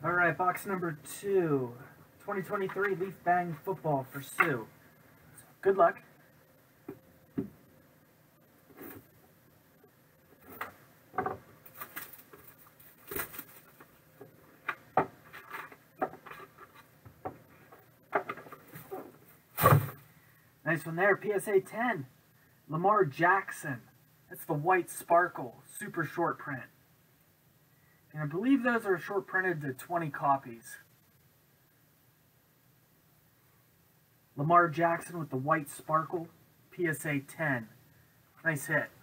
All right, box number 2, 2023 Leaf Bang Football for Sue. Good luck. Nice one there, PSA 10. Lamar Jackson. That's the white sparkle, super short print. And I believe those are short printed to 20 copies. Lamar Jackson with the white sparkle, PSA 10. Nice hit.